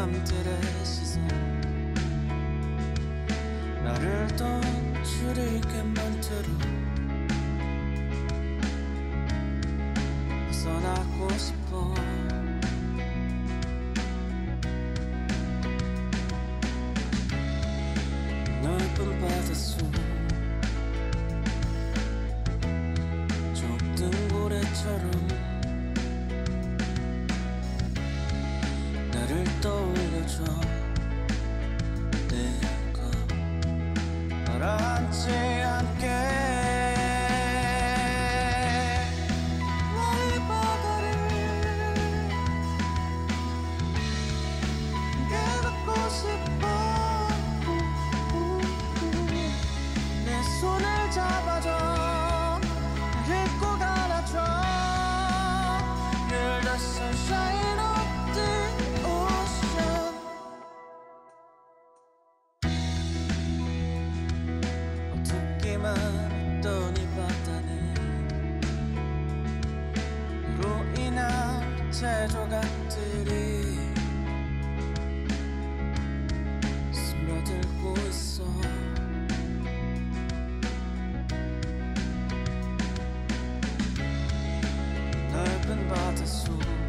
사람들의 시선 나를 던지게 만들어 벗어나고 싶어. 넓은 바닷속 좁은 고래처럼 나를 떠올려줘. 내가 가라앉지 않게 너의 바다를 깨닫고 싶어. 내 손을 잡아줘. 나를 꼭 안아줘. You're the sunshine of the ocean. 어둡기만 했던 이 바다는 너로 인한 재조각들이 스며들고 있어. 넓은 바닷속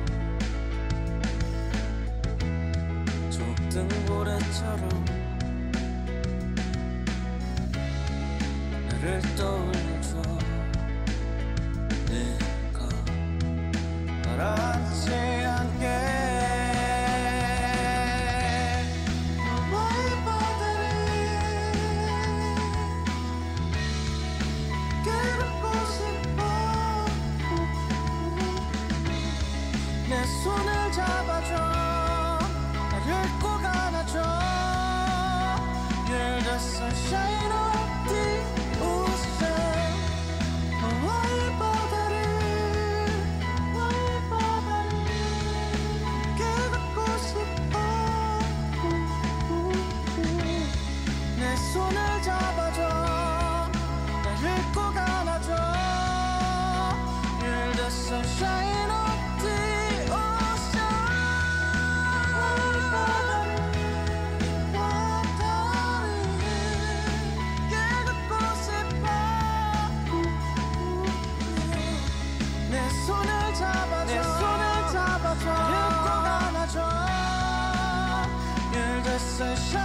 좁은 고래처럼 나를 떠올려줘. 내가 가라앉지 않게 너의 바다를 깨닫고 싶어. 내 손을 잡아줘. 나를 꼭 안아줘. You're the sunshine of the ocean. 너의 바다를 깨닫고 싶어. 내 손을 잡아줘. 나를 꼭 안아줘. You're the sunshine of the ocean. 깨닫고 싶어. 내 손을 잡아줘. 나를 꼭 안아줘. You're the sunshine